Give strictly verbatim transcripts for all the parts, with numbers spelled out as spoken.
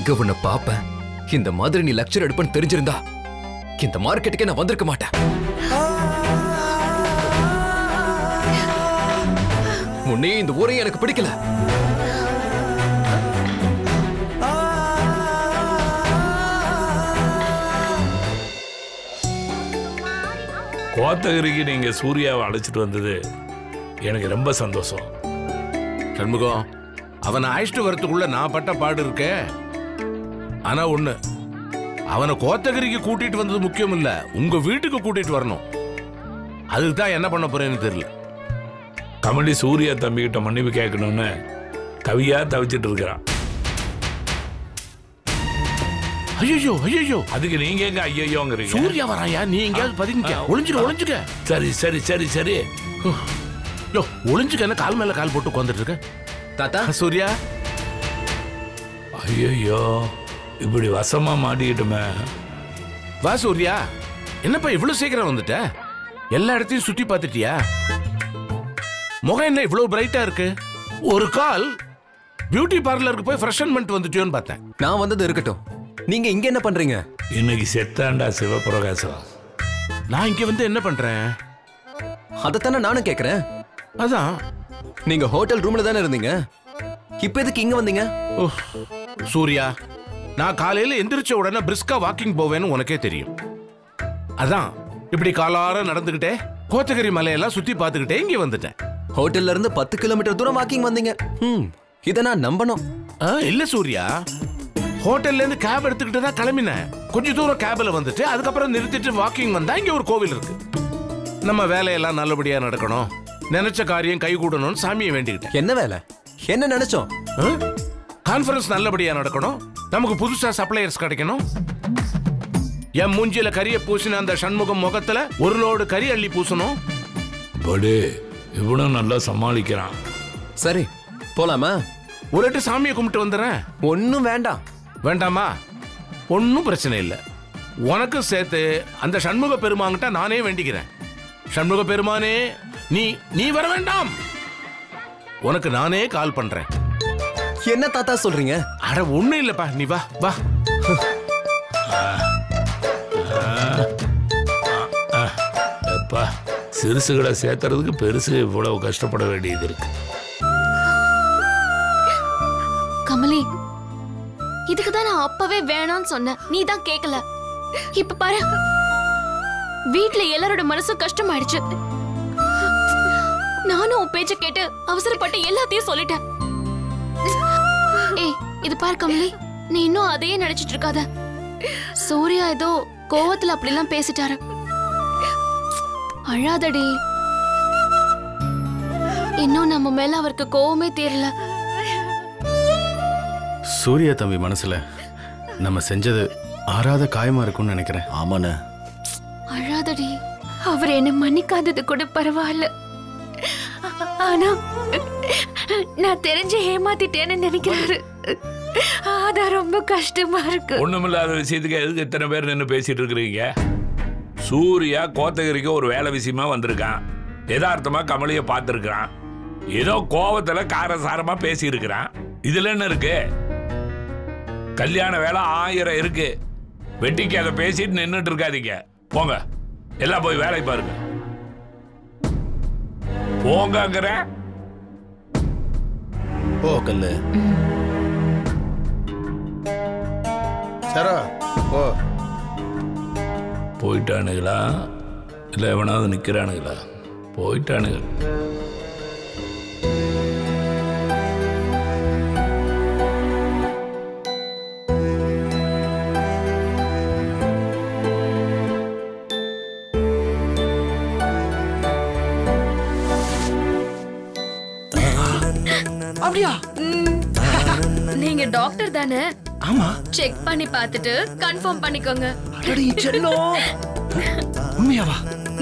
எங்க உன்னை பாப்பேன். இந்த மாதிரி நீ லெக்சர் எடுப்பன்னு தெரிஞ்சிருந்தா இந்த மார்க்கெட்டுக்கே நான் வந்திருக்க மாட்டேன். முன்னே இந்த ஊரையும் எனக்கு பிடிக்கல. கோத்தகிரிக்கு நீங்க சூர்யாவை அழைச்சிட்டு வந்தது எனக்கு ரொம்ப சந்தோஷம். சண்முகம், அவனை அழைச்சிட்டு வரத்துக்குள்ள நான் பட்ட பாடு இருக்கே. ஆனா ஒண்ணு, அவனை கோத்தகிரிக்கு கூட்டிட்டு வந்தது முக்கியம் இல்ல, உங்க வீட்டுக்கு கூட்டிட்டு வரணும். அதுக்குதான் என்ன பண்ண போறேன்னு தெரியல. கமலி சூர்யா தம்பி கிட்ட மன்னிப்பு கேட்கணும்னு தவியா தவிச்சிட்டு இருக்கிறான். ஐயோ ஐயோ, அதுக்கு நீங்க எங்க ஐயோங்கிறீங்க? சூர்யா வராயா, நீ எங்கயாவது பதுங்க, ஒளிஞ்சுக்க ஒளிஞ்சுக்க. சரி சரி சரி சரி யோ, ஒளிஞ்சுக்க. என்ன கால் மேல கால் போட்டு உட்காந்துட்டு இருக்க? தாத்தா, சூர்யா. ஐயோ, இப்படி வசமா மாட்டிக்கிட்டுமே. வா சூர்யா. என்னப்பா இவ்வளவு சீக்கிரம் வந்துட்ட? எல்லா இடத்தையும் சுத்தி பார்த்துட்டியா? முகம் என்ன இவ்வளவு பிரைட்டா இருக்கு? ஒரு கால் பியூட்டி பார்லருக்கு போய் ஃப்ரெஷ்மெண்ட் வந்துட்டியோன்னு பார்த்தேன். நான் வந்தது இருக்கட்டும், நீங்க இங்க என்ன பண்றீங்க? இன்னைக்கு செத்தாண்டா சிவபிரகாசம். நான் இங்க வந்து என்ன பண்றேன்? அதத்தானே நானும் கேக்குறேன். அதான், நீங்க ஹோட்டல் ரூம்ல தானே இருந்தீங்க, இப்ப எதுக்கு இங்க வந்தீங்க? சூர்யா, நான் காலையில எந்திரிச்ச உடனே பிரிஸ்கா வாக்கிங் போவேன்னு உனக்கே தெரியும். அதான் இப்படி காலார நடந்துகிட்டே கோத்தகிரி மலையெல்லாம் சுத்தி பார்த்துக்கிட்டே இங்க வந்துட்டேன். ஹோட்டல்ல இருந்து பத்து கிலோமீட்டர் தூரம் வாக்கிங் வந்தீங்க. ம், இத நான் நம்பணும். இல்ல சூர்யா, ஹோட்டல்ல இருந்து கேப் எடுத்துக்கிட்டு தான் கிளம்பினேன். கொஞ்ச தூரம் கேப்ல வந்துட்டு அதுக்கப்புறம் நிறுத்திட்டு வாக்கிங் வந்தா இங்க ஒரு கோவில் இருக்கு. நம்ம வேலையெல்லாம் நல்லபடியா நடக்கணும், நினைச்ச காரியம் கை கூடணும்னு சாமியை வேண்டிக்கிட்டேன். என்ன வேலை? என்ன நினைச்சோம்? கான்ஃபரன்ஸ் நல்லபடியா நடக்கணும், நமக்கு புதுசா சப்ளையர்ஸ் கிடைக்கணும். என் மூஞ்சில கரிய பூசின அந்த சண்முகம் முகத்துல ஒரு லோடு கறி அள்ளி பூசணும். படு, இவனும் நல்லா சமாளிக்கிறான். சரி, போலாமா? ஒரு எட்டு சாமியை கும்பிட்டு வந்துடுறேன். ஒன்னும் வேண்டாம். வேண்டாமா? ஒன்னும் பிரச்சனை இல்லை. உனக்கு சேர்த்து அந்த சண்முக பெருமாங்கிட்ட நானே வேண்டிக்கிறேன். சண்முக பெருமானே, நீ நீ வர வேண்டாம், உனக்கு நானே கால் பண்றேன். என்ன தாத்தா சொல்றீங்க? அட ஒண்ணும் இல்லப்பா, நீ வா வா. எப்பா, சிறுசுகளை சேர்த்துறதுக்கு பெருசு இவ்வளவு கஷ்டப்பட வேண்டியது இருக்கு. கமலி, இதுக்கு தான் நான் அப்பவே வேணாம்னு சொன்னேன், நீ தான் கேட்கல. இப்ப பாரு, வீட்ல எல்லாரோட மனசும் கஷ்டமாயிடுச்சு. நானும் உன் பேச்ச கேட்டு அவசரப்பட்டு எல்லாத்தையும் சொல்லிட்டேன். ஏய், இது பாரு கமலி, நீ இன்னும் அதையே நினைச்சிட்டு இருக்காத. சூர்யா ஏதோ கோவத்துல அப்படிலாம் பேசிட்டாரு. அழாதடி, இன்னும் நம்ம மேல அவருக்கு கோவமே தீரல. சூர்யா தம்பி மனசுல நம்ம செஞ்சது ஆறாத காயமா இருக்கும்னு நினைக்கிறேன். ஆமாண்ண. அழாதடி, அவர் என்ன மன்னிக்காதது கூட பரவாயில்ல. ஆனா நான் தெரிஞ்சு ஏமாத்திட்டேன்னு நினைக்கிறாரு. அதான் ரொம்ப கஷ்டமா இருக்கு. ஒண்ணுமில்லாத விஷயத்துக்கு எதுக்கு இத்தனை பேர் நின்று பேசிட்டு இருக்கிறீங்க? சூர்யா கோத்தகிரிக்கு ஒரு வேலை விஷயமா வந்திருக்கான். யதார்த்தமா கமலிய பார்த்திருக்கான். ஏதோ கோவத்துல காரசாரமா பேசி இருக்கிறான். இதுல என்ன இருக்கு? கல்யாண வேலை ஆயிரம் இருக்கு. வெட்டிக்கு அதை பேசிட்டு நின்றுட்டு இருக்காதீங்க. போங்க, எல்லாம் போய் வேலை பாருங்க. போங்கங்கிற போ கல்லு. சரா போ. போயிட்டானுங்களா இல்லை எவனாவது நிற்கிறானுங்களா? போயிட்டானுங்க. அப்படியா? நீங்க டாக்டர் தானே? ஆமா. செக் பண்ணி பார்த்துட்டு கன்ஃபார்ம் பண்ணிக்கோங்க. அடடி செல்லம், உண்மையாவா?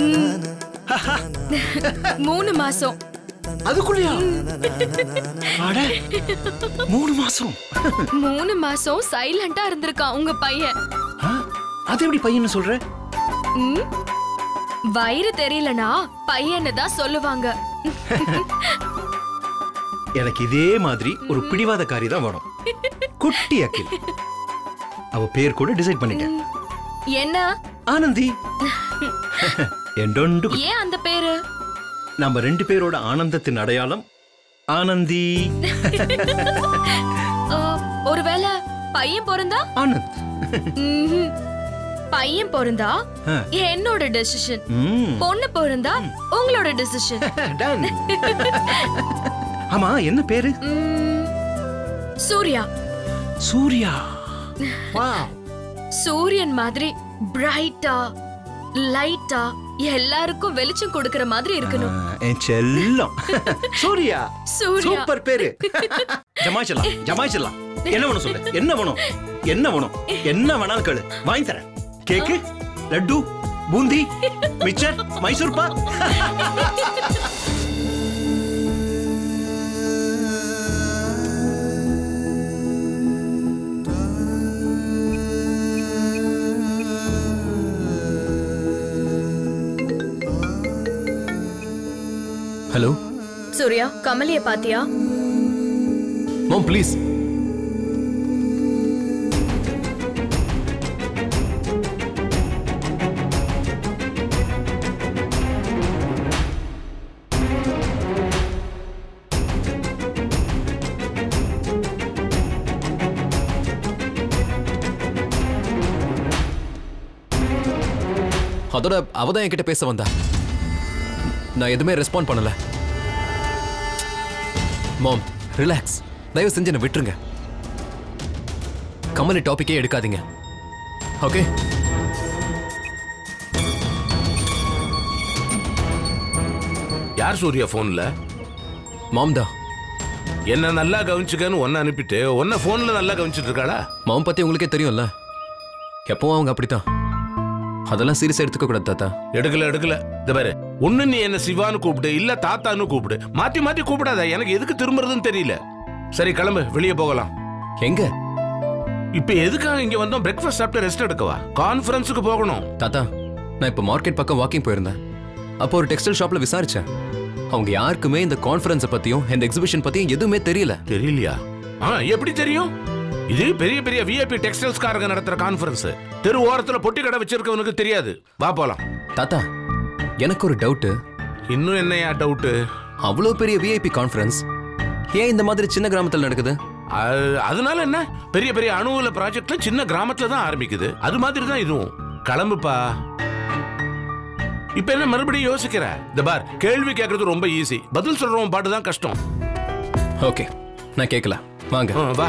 மூணு மாசம். அதுக்குள்ளயா? அட, மூணு மாசம். மூணு மாசம் சைலண்டா இருந்திருக்கான் உங்க பையன். அது எப்படி பையன்னு சொல்ற? வயிறு தெரியலனா பையன்னு தான் சொல்லுவாங்க. எனக்கு இதே மாதிரி ஒரு பிடிவாதக்காரி தான் வேணும். குட்டி அக்கில். அவ பேர் கூட டிசைட் பண்ணிட்டேன். என்ன? ஆனந்தி. எண்டொண்டு. ஏன் அந்த பேரு? நம்ம ரெண்டு பேரோட ஆனந்தத்தின் அடையாளம் ஆனந்தி. ஒருவேளை பையன் பிறந்தா? ஆனந்த். பையன் பிறந்தா என்னோட டெசிஷன், பொண்ணு பிறந்தா உங்களோட டெசிஷன். ஆமா, என்ன பேரு? சூர்யா. சூர்யா. சூரியன் மாதிரி பிரைட்டா லைட்டா எல்லாருக்கும் வெளிச்சம் கொடுக்கிற மாதிரி இருக்கணும். என் செல்லம் சூர்யா. சூப்பர் பேரு. ஜமாய்ச்சலாம் ஜமாய்ச்சலாம். என்ன வேணும் சொல்லு, என்ன வேணும், என்ன வேணும், என்ன வேணாலும் கேளு, வாங்கி தரேன். Cake, laddu, boondi, mixture, Mysore pak. Hello Surya, கமலிய பாத்தியா? Mom please. அதோட அவதான் என்கிட்ட பேச வந்தா. நான் எதுவுமே ரெஸ்பாண்ட் பண்ணல. மாம் ரிலாக்ஸ், தயவு செஞ்சு என்ன விட்டுருங்க. கமலி டாபிக்கே எடுக்காதீங்க, ஓகே? யார் சூர்யா போன்ல? மாம் தான். என்ன நல்லா கவனிச்சுக்கன்னு ஒன்னு அனுப்பிட்டு ஒன்ன போன்ல நல்லா கவனிச்சிட்டு இருக்காளா? மாம் பத்தி உங்களுக்கே தெரியும்ல, எப்பவும் அவங்க அப்படித்தான். அதெல்லாம் சீரியஸா எடுத்துக்க கூடாது தாத்தா. எடுக்கல எடுக்கல. இந்த பாரு, ஒண்ணு நீ என்ன சிவான்னு கூப்பிடு, இல்ல தாத்தான்னு கூப்பிடு, மாத்தி மாத்தி கூப்பிடாத. எனக்கு எதுக்கு திரும்புறதுன்னு தெரியல. சரி கிளம்பு, வெளியே போகலாம். எங்க? இப்ப எதுக்காக இங்க வந்தோம்? பிரேக்ஃபாஸ்ட் சாப்பிட்டு ரெஸ்ட் எடுக்கவா? கான்ஃபரன்ஸுக்கு போகணும். தாத்தா, நான் இப்ப மார்க்கெட் பக்கம் வாக்கிங் போயிருந்தேன். அப்போ ஒரு டெக்ஸ்டைல் ஷாப்ல விசாரிச்சேன். அவங்க யாருக்குமே இந்த கான்ஃபரன்ஸை பத்தியும் இந்த எக்ஸிபிஷன் பத்தியும் எதுவுமே தெரியல. தெரியலையா? ஆ, எப்படி தெரியும்? இது பெரிய பெரிய விஐபி டெக்ஸ்டைல்ஸ் காரங்க நடத்துற கான்ஃபரன்ஸ். தெரு ஓரத்துல பொட்டி கடை வச்சிருக்கவனுக்கு தெரியாது. வா போலாம். தாத்தா, எனக்கு ஒரு டவுட். இன்னும் என்னையா டவுட்? அவ்வளவு பெரிய விஐபி கான்ஃபரன்ஸ் ஏன் இந்த மாதிரி சின்ன கிராமத்துல நடக்குது? அதனால என்ன, பெரிய பெரிய அணுவுல ப்ராஜெக்ட்ல சின்ன கிராமத்துல தான் ஆரம்பிக்குது. அது மாதிரி தான் இதுவும். கிளம்புப்பா. இப்ப என்ன மறுபடியும் யோசிக்கிற? இந்த பார், கேள்வி கேட்கறது ரொம்ப ஈஸி, பதில் சொல்றவன் பாட்டு தான் கஷ்டம். ஓகே, நான் கேட்கல. வாங்க. வா.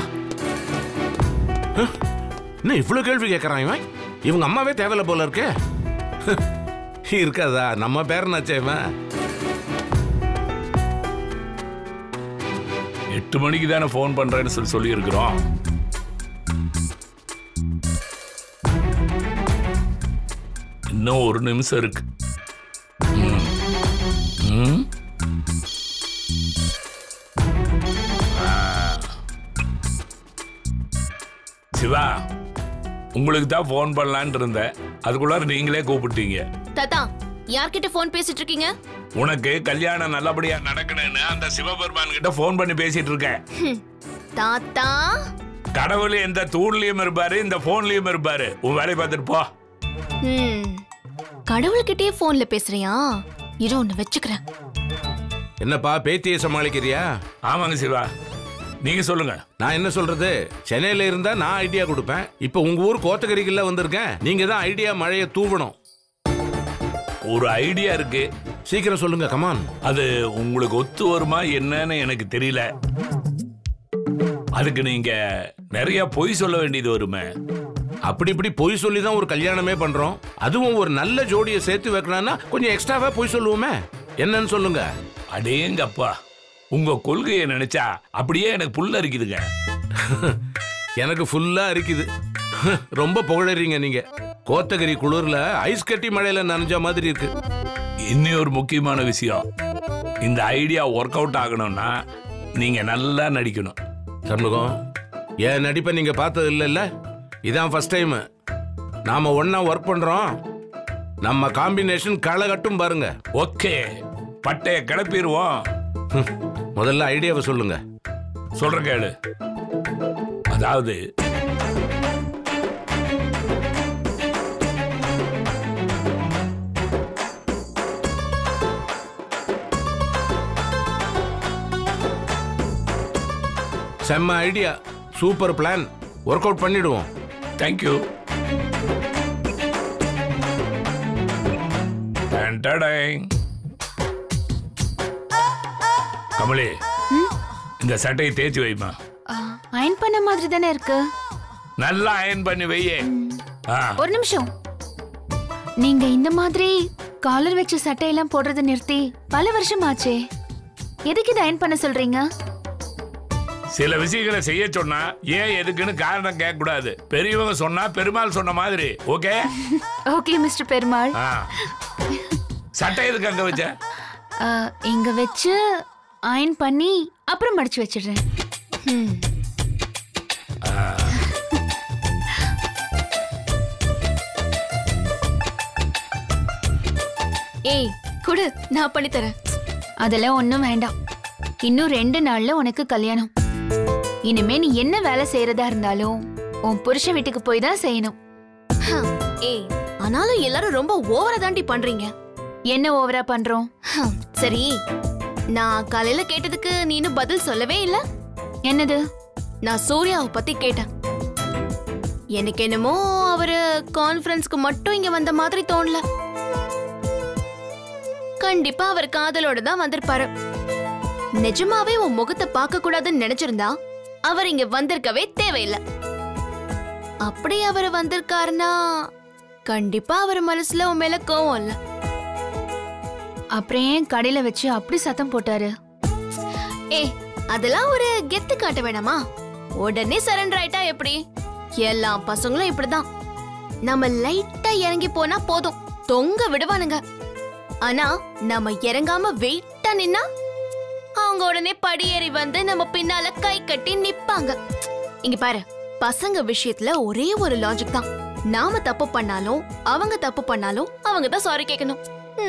என்ன இவ்வளவு கேள்வி கேட்கறான் இவன்? இவங்க அம்மாவே தேவையில்ல போல இருக்கே. இருக்காதா? நம்ம பேரனாச்சே இவன். எட்டு மணிக்கு தானே போன் பண்றேன்னு சொல்லி சொல்லி இருக்கிறோம். இன்னும் ஒரு நிமிஷம் இருக்கு. சிவா, உங்களுக்கு தான் போன் பண்ணலான்னு இருந்தேன், அதுக்குள்ளார நீங்களே கூப்பிட்டீங்க. தாத்தா, யார்கிட்ட போன் பேசிட்டு இருக்கீங்க? உனக்கு கல்யாணம் நல்லபடியா நடக்கணும்னு அந்த சிவபெருமான் கிட்ட போன் பண்ணி பேசிட்டு இருக்கேன். தாத்தா, கடவுள் எந்த தூண்லயும் இருப்பாரு, இந்த போன்லயும் இருப்பாரு. உன் வேலையை பார்த்துட்டு போ. கடவுள்கிட்டயே போன்ல பேசுறியா? இரு, ஒன்னு வச்சுக்கிறேன். என்னப்பா பேத்தியை சமாளிக்கிறியா? ஆமாங்க சிவா, நீங்க சொல்லுங்க. நான் என்ன சொல்றது? சென்னையில இருந்தா நான் ஐடியா கொடுப்பேன். இப்ப உங்க ஊர் கோத்தகிரிக்குள்ள வந்திருக்கேன். நீங்க தான் ஐடியா மழையை தூவணும். ஒரு ஐடியா இருக்கு, சீக்கிரம் சொல்லுங்க. கமான். அது உங்களுக்கு ஒத்து வருமா என்னன்னு எனக்கு தெரியல. அதுக்கு நீங்க நிறைய பொய் சொல்ல வேண்டியது வருமே. அப்படி இப்படி பொய் சொல்லி தான் ஒரு கல்யாணமே பண்றோம். அதுவும் ஒரு நல்ல ஜோடியை சேர்த்து வைக்கணும்னா கொஞ்சம் எக்ஸ்ட்ராவா பொய் சொல்லுவோமே. என்னன்னு சொல்லுங்க. அடேங்கப்பா, உங்க கொள்கையை நினைச்சா அப்படியே எனக்கு புல்ல இருக்குதுங்க. எனக்கு ஃபுல்லா இருக்குது. ரொம்ப புகழறீங்க நீங்க. கோத்தகிரி குளிர்ல ஐஸ் கட்டி மழையில நனைஞ்ச மாதிரி இருக்கு. இன்னும் ஒரு முக்கியமான விஷயம், இந்த ஐடியா ஒர்க் அவுட் ஆகணும்னா நீங்க நல்லா நடிக்கணும். சண்முகம், என் நடிப்பை நீங்க பார்த்தது இல்லைல்ல? இதான் ஃபர்ஸ்ட் டைம். நாம ஒன்னா ஒர்க் பண்றோம். நம்ம காம்பினேஷன் களகட்டும் பாருங்க. ஓகே, பட்டைய கிளப்பிடுவோம். முதல்ல ஐடியாவை சொல்லுங்க. சொல்ற கேளு. அதாவது செம்ம idea, super plan, work out பண்ணிடுவோம். தேங்க்யூ. கமலி, இந்த சட்டையை தேய்ச்சி வைமா. அயன் பண்ண மாதிரி தானே இருக்கு. நல்லா அயன் பண்ணி வையே. ஒரு நிமிஷம். நீங்க இந்த மாதிரி காலர் வச்ச சட்டையெல்லாம் போடுறத நிறுத்தி பல வருஷம் ஆச்சே. எதுக்கு இதை அயன் பண்ண சொல்றீங்க? சில விஷயங்களை செய்ய சொன்னா ஏன் எதுக்குன்னு காரணம் கேட்க கூடாது. பெரியவங்க சொன்னா பெருமாள் சொன்ன மாதிரி. Okay okay mister Perumal. சட்டை எதுக்கு அங்க வச்ச? இங்க வச்சு அயன் பண்ணி அப்புறம் மடிச்சு வச்சிடுறேன். ஏய் குடு, நான் பண்ணி தரேன். அதெல்லாம் ஒண்ணும் வேண்டாம். இன்னும் ரெண்டு நாள்ல உனக்கு கல்யாணம். இனிமே நீ என்ன வேலை செய்யறதா இருந்தாலும் உன் புருஷ வீட்டுக்கு போய் தான் செய்யணும். ஏய், ஆனாலும் எல்லாரும் ரொம்ப ஓவரா தாண்டி பண்றீங்க. என்ன ஓவரா பண்றோம்? சரி, நான் காலையில கேட்டதுக்கு நீ இன்னும் பதில் சொல்லவே இல்ல. என்னது? நான் சூர்யாவை பத்தி கேட்டேன். எனக்கு என்னமோ அவரு கான்ஃபரன்ஸ்க்கு மட்டும் இங்க வந்த மாதிரி தோணல. கண்டிப்பா அவர் காதலோட தான் வந்திருப்பாரு. நிஜமாவே உன் முகத்தை பார்க்க கூடாதுன்னு நினைச்சிருந்தா அவர் இங்க வந்திருக்கவே தேவையில்லை. அப்படி அவர் வந்திருக்காருன்னா கண்டிப்பா அவர் மனசுல உன் மேல கோவம் இல்ல. அப்புறம் ஏன் கடையில வச்சு அப்படி சத்தம் போட்டாரு? ஏ, அதெல்லாம் ஒரு கெத்து காட்ட வேணாமா? உடனே சரண்டர் ஆயிட்டா எப்படி? எல்லா பசங்களும் இப்படிதான். நம்ம லைட்டா இறங்கி போனா போதும், தொங்க விடுவானுங்க. ஆனா நம்ம இறங்காம வெயிட்டா நின்னா அவங்க உடனே படியேறி வந்து நம்ம பின்னால கை கட்டி நிப்பாங்க. இங்க பாரு, பசங்க விஷயத்துல ஒரே ஒரு லாஜிக் தான். நாம தப்பு பண்ணாலும் அவங்க தப்பு பண்ணாலும் அவங்க தான் சாரி கேட்கணும்.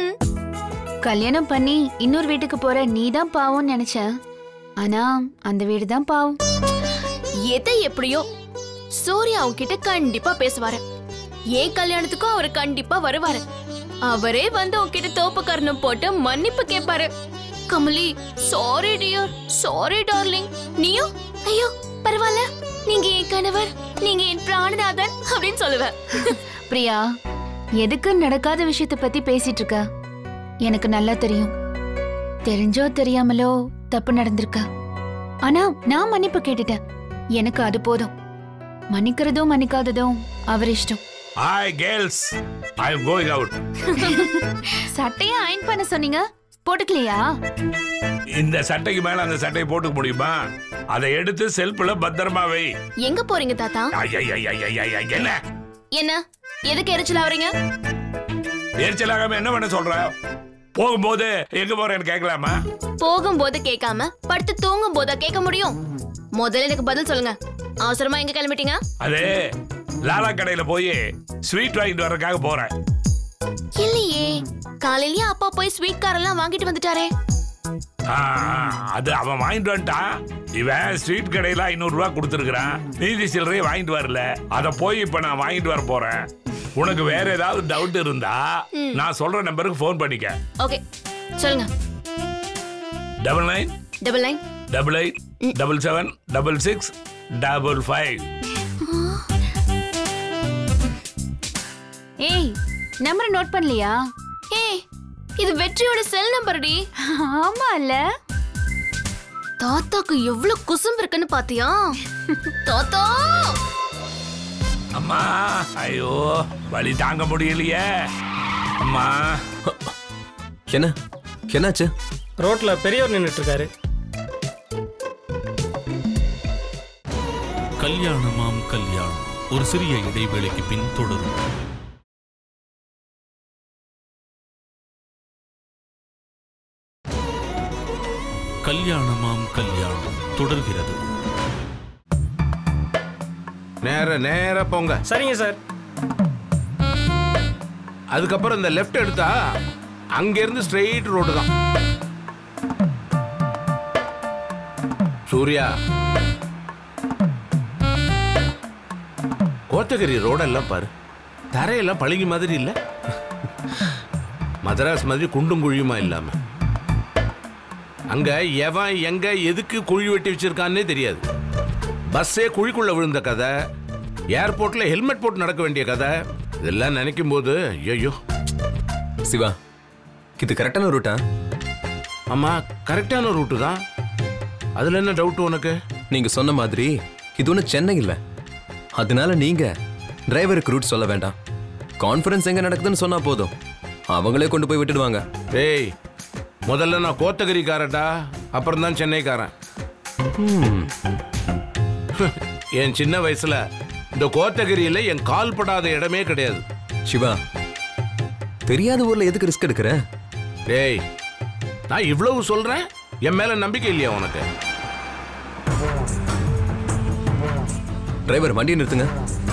கல்யாணம் பண்ணி இன்னொரு வீட்டுக்கு போற நீ தான் பாவம்னு நினைச்ச. ஆனா அந்த வீடு தான் பாவம். எதை எப்படியோ சூர்யா அவங்க கிட்ட கண்டிப்பா பேசுவாரு. ஏன் கல்யாணத்துக்கும் அவரு கண்டிப்பா வருவாரு. அவரே வந்து உன்கிட்ட தோப்பு கர்ணம் போட்டு மன்னிப்பு கேட்பாரு. Kamali, sorry dear, sorry darling. நீயும் ஐயோ பரவாயில்ல, நீங்க என் கணவர், நீங்க என் பிராணநாதன் அப்படின்னு சொல்லுவ. பிரியா, எதுக்கு நடக்காத விஷயத்தை பத்தி பேசிட்டு இருக்க? எனக்கு நல்லா தெரியும். தெரிஞ்சோ தெரியாமலோ தப்பு நடந்திருக்க. ஆனா நான் மன்னிப்பு கேட்டுட்டேன். எனக்கு அது போதும். மன்னிக்கிறதும் மன்னிக்காததும் அவர் இஷ்டம். Hi girls, I am going out. சட்டையை அயன் பண்ண சொன்னீங்க, போட்டுக்கலையா? இந்த சட்டைக்கு மேல அந்த சட்டையை போட்டுக்க முடியுமா? அதை எடுத்து செல்ஃப்ல பத்திரமா வை. எங்க போறீங்க தாத்தா? என்ன என்ன எதுக்கு எரிச்சல் ஆவறீங்க? எரிச்சலாகாம என்ன பண்ண சொல்ற? போகும்போது எங்க போறேன்னு கேட்கலாமா? போகும்போது கேட்காம படுத்து தூங்கும் போதா கேட்க முடியும்? முதல்ல எனக்கு பதில் சொல்லுங்க. அவசரமா எங்க கிளம்பிட்டீங்க? அதே லாலா கடையில போய் ஸ்வீட் வாங்கிட்டு வரதுக்காக போறேன். இல்லையே, காலையிலேயே அப்பா போய் ஸ்வீட் காரெல்லாம் வாங்கிட்டு வந்துட்டாரே. அது அவன் வாங்கிட்டு வந்துட்டான். இவன் ஸ்வீட் கடையில ஐநூறு ரூபாய் கொடுத்துருக்கான். மீதி சில்லறையை வாங்கிட்டு வரல. அத போய் இப்ப நான் வாங்கிட்டு வர போறேன். உனக்கு வேற ஏதாவது டவுட் இருந்தா நான் சொல்ற நம்பருக்கு போன் பண்ணிக்க. ஓகே, சொல்லுங்க. Double nine double nine double eight double seven double six double five. ஏய், நம்பர் நோட் பண்ணலையா? ஏய், இது வெற்றியோட செல் நம்பர் டி. ஆமா இல்ல? தாத்தாக்கு எவ்வளவு குசும்பு இருக்குன்னு பாத்தியா? தாத்தா! அம்மா, ஐயோ வலி தாங்க முடியலையே. அம்மா, என்ன என்னாச்சு? ரோட்ல பெரியவர் நின்னுட்டு இருக்காரு. கல்யாணமாம் கல்யாணம் ஒரு சிறிய இடைவேளைக்கு பின் தொடரும். கல்யாணமாம் கல்யாணம் தொடர்கிறது. நேர நேர போங்க. சரிங்க சார். அதுக்கப்புறம் இந்த லெஃப்ட் எடுத்தா அங்க இருந்து ஸ்ட்ரெயிட் ரோடு தான். சூர்யா, கோத்தகிரி ரோடெல்லாம் பாரு, தரையெல்லாம் பழகி மாதிரி இல்ல, மதராஸ் மாதிரி குண்டும் குழியுமா இல்லாம. அங்க எவன் எங்க எதுக்கு குழி வெட்டி வச்சிருக்கான்னே தெரியாது. பஸ்ஸே குழிக்குள்ள விழுந்த கதை, ஏர்போர்ட்ல ஹெல்மெட் போட்டு நடக்க வேண்டிய கதை, இதெல்லாம் நினைக்கும் போது ஐயோ. சிவா, இது கரெக்டான ரூட்டா? ஆமா, கரெக்டான ரூட்டு தான். அதுல என்ன டவுட் உனக்கு? நீங்க சொன்ன மாதிரி இது ஒன்றும் சென்னை இல்லை, அதனால நீங்க டிரைவருக்கு ரூட் சொல்ல வேண்டாம். கான்ஃபரன்ஸ் எங்க நடக்குதுன்னு சொன்னா போதும், அவங்களே கொண்டு போய் விட்டுடுவாங்க. டேய், முதல்ல நான் கோத்தகிரிக்காரட்டா, அப்புறம் தான் சென்னைக்காரன். என் சின்ன வயசுல இந்த கோத்தகிரியில என் கால் படாத இடமே கிடையாது. சிவா, தெரியாத ஊர்ல எதுக்கு ரிஸ்க் எடுக்கிற? டேய், நான் இவ்வளவு சொல்றேன், என் மேல நம்பிக்கை இல்லையா உனக்கு? டிரைவர், வண்டியை நிறுத்துங்க.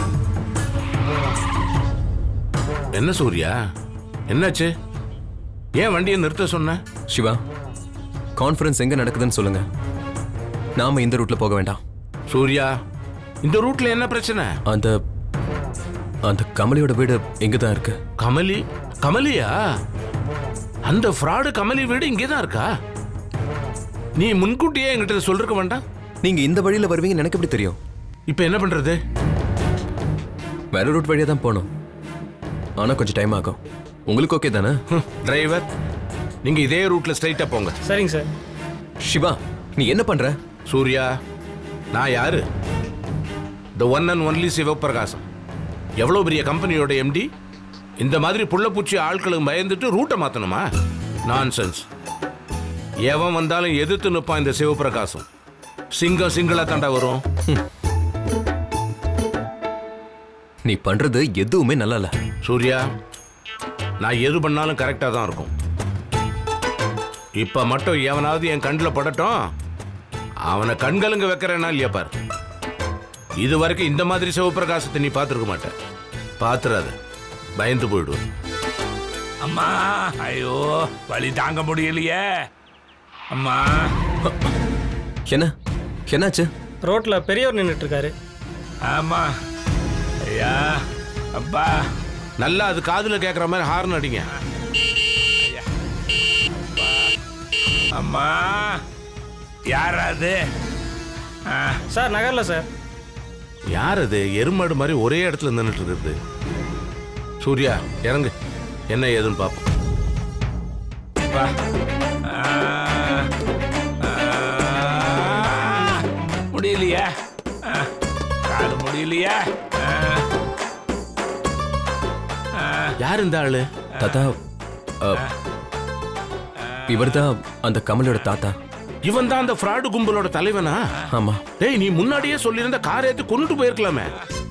என்ன சூர்யா, என்னாச்சு? ஏன் வண்டியை நிறுத்த சொன்ன? சிவா, கான்ஃபரன்ஸ் எங்க நடக்குதுன்னு சொல்லுங்க, நாம இந்த ரூட்ல போக வேண்டாம். சூர்யா, இந்த ரூட்ல என்ன பிரச்சனை? அந்த அந்த கமலியோட வீடு எங்க தான் இருக்கு. கமலி? கமலியா? அந்த ஃப்ராடு கமலி வீடு இங்கே தான் இருக்கா? நீ முன்கூட்டியே என்கிட்ட சொல்லிருக்க வேண்டாம். நீங்க இந்த வழியில வருவீங்கன்னு எனக்கு எப்படி தெரியும்? இப்ப என்ன பண்றது? வேற ரூட் வழியா தான் போகணும், ஆனா கொஞ்சம் டைம் ஆகும். உங்களுக்கு ஓகே தானே? டிரைவர், நீங்க இதே ரூட்ல ஸ்ட்ரைட்டா போங்க. சரிங்க சார். சிவா, நீ என்ன பண்ற? சூர்யா, நான் யாரு? The one and only Sivaprakasam. எவ்வளவு பெரிய கம்பெனியோட எம்டி. இந்த மாதிரி புள்ளப்பூச்சி ஆட்களுக்கு பயந்துட்டு ரூட்டை மாத்தணுமா? நான்சென்ஸ். எவன் வந்தாலும் எதிர்த்து நிற்பான் இந்த சிவபிரகாசம். சிங்கம் சிங்களா தாண்டா வரும். நீ பண்றது எதுவுமே நல்லா இல்ல. சூர்யா, நான் எது பண்ணாலும் கரெக்டா தான் இருக்கும். இப்ப மட்டும் எவனாவது என் கண்ணில் படட்டும், அவனை கண்கலங்க வைக்கிறேன்னா இல்லையா பாரு. இது வரைக்கும் இந்த மாதிரி சிவபிரகாசத்தை நீ பார்த்துருக்க மாட்ட. பார்த்துறாத, பயந்து போயிடுவோம். அம்மா, ஐயோ, வலி தாங்க முடியலையே. அம்மா. என்ன என்னாச்சு? ரோட்ல பெரியவர் நின்றுட்டு இருக்காரு. ஆமா. ஐயா, அப்பா. நல்லா அது காதுல கேட்குற மாதிரி ஹார்ன் அடிங்க. அம்மா, யாராது? சார், நகர்ல சார். யார் அது? எருமாடு மாதிரி ஒரே இடத்துல நின்றுட்டு இருக்குது. சூர்யா, இறங்கு, என்ன ஏதுன்னு பார்ப்போம். முடியலையா? காது முடியலையா? யார் இந்த ஆளு? தாத்தா, இவர்தான் அந்த கமலியோட தாத்தா. இவன் தான் அந்த ஃப்ராடு கும்பலோட தலைவனா? ஆமா. டேய், நீ முன்னாடியே சொல்லியிருந்த காரை ஏத்தி கொண்டுட்டு போயிருக்கலாமே.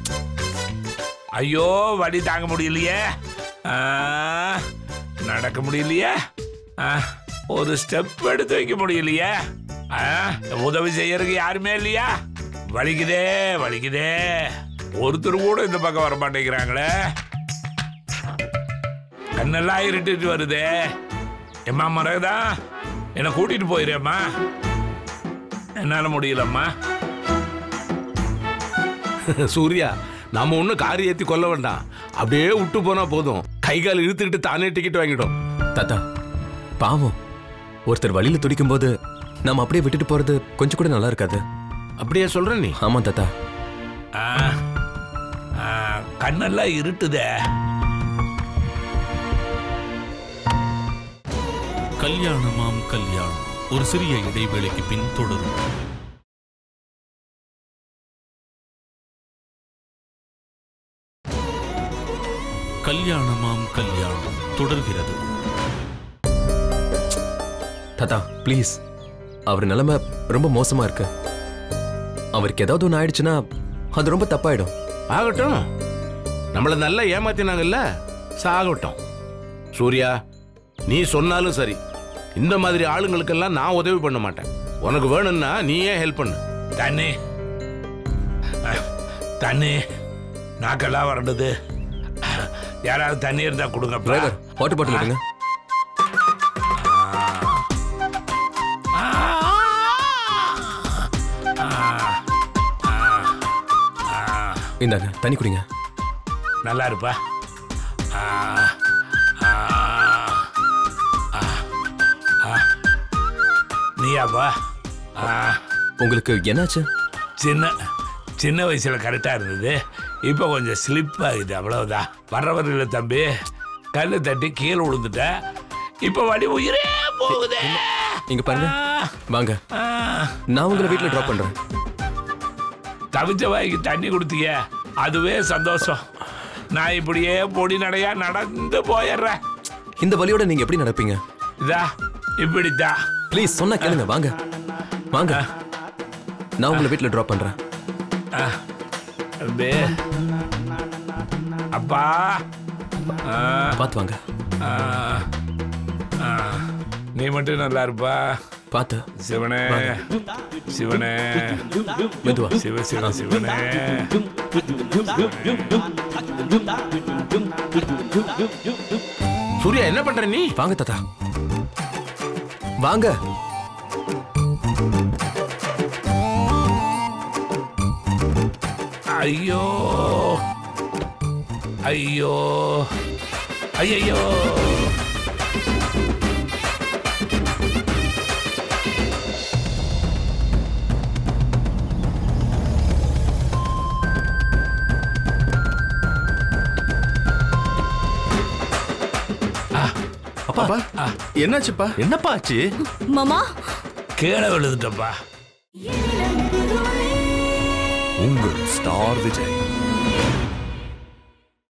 ஐயோ, வலி தாங்க முடியலையே. நடக்க முடியலையே. ஒரு ஸ்டெப் எடுத்து வைக்க முடியலையே. உதவி செய்யறதுக்கு யாருமே இல்லையா? வலிக்குதே வலிக்குதே. ஒருத்தர் கூட இந்த பக்கம் வர மாட்டேங்கிறாங்களே. கண்ணெல்லாம் இருட்டுட்டு வருதே. எம்மா மரகதா, என்னை கூட்டிட்டு போயிரேம்மா. என்னால முடியலம்மா. சூர்யா, நாம ஒன்னும் காரி ஏத்தி கொல்ல வேண்டாம். அப்படியே விட்டு போனா போதும், கை கால் இழுத்துக்கிட்டு தானே டிக்கெட் வாங்கிடும். தாத்தா, பாவம், ஒருத்தர் வழியில துடிக்கும் போது நாம அப்படியே விட்டுட்டு போறது கொஞ்சம் கூட நல்லா இருக்காது. அப்படியே சொல்ற நீ? ஆமா தாத்தா. கண்ணெல்லாம் இருட்டுதே. கல்யாணமாம் கல்யாணம் ஒரு சிறிய இடைவேளைக்கு பின் தொடரும். கல்யாணமாம் கல்யாணம் தொடர்கிறது. தாத்தா, ப்ளீஸ், அவர் நிலைமை ரொம்ப மோசமா இருக்கு. அவருக்கு ஏதாவது ஒன்று ஆயிடுச்சுன்னா அது ரொம்ப தப்பாயிடும். ஆகட்டும், நம்மள நல்லா ஏமாத்தினாங்கல்ல, சாகட்டும். சூர்யா, நீ சொன்னாலும் சரி, இந்த மாதிரி ஆளுங்களுக்கெல்லாம் நான் உதவி பண்ண மாட்டேன். உனக்கு வேணும்னா நீயே ஹெல்ப் பண்ணு. தண்ணி தண்ணி நாக்கெல்லாம் வரடுது. யாராவது தண்ணி இருந்தா கொடுங்க. டிரைவர், வாட்டர் பாட்டில் எடுங்க. இந்தாங்க, தண்ணி குடிங்க. நல்லா இருப்பா. நீயாப்பா? உங்களுக்கு என்னாச்சு? சின்ன சின்ன வயசுல கரெக்டா இருந்தது, இப்போ கொஞ்சம் ஸ்லிப் ஆகுது, அவ்வளவுதான். வர்றவர் இல்லை தம்பி, கல்லு தட்டி கீழே விழுந்துட்ட, இப்போ வடி உயிரே போகுது. இங்க பாருங்க, வாங்க, நான் உங்களை வீட்டுல டிராப் பண்றேன். தவிச்ச வாய்க்கு தண்ணி கொடுத்தீங்க, அதுவே சந்தோஷம். நான் இப்படியே பொடி நடையா நடந்து போயிடுறேன். இந்த வழியோட நீங்க எப்படி நடப்பீங்க? இதா இப்படித்தான். ப்ளீஸ் சொன்னா கேளுங்க, வாங்க வாங்க, நான் உங்களை வீட்டுல டிராப் பண்றேன். அப்பா பார்த்து வாங்க. நீ மட்டும் நல்லா இருப்பா. பார்த்து. சிவனே சிவனே, மெதுவா. சிவ சிவ சிவனே. சூர்யா என்ன பண்ற நீ? வாங்க தாத்தா, வாங்க. ஐயோ ஐயோ ஐயோ. அப்பா என்னாச்சுப்பா? என்னப்பா ஆச்சு? மாமா கீழே விழுந்துட்டப்பா. உங்கள் ஸ்டார் விஜய்.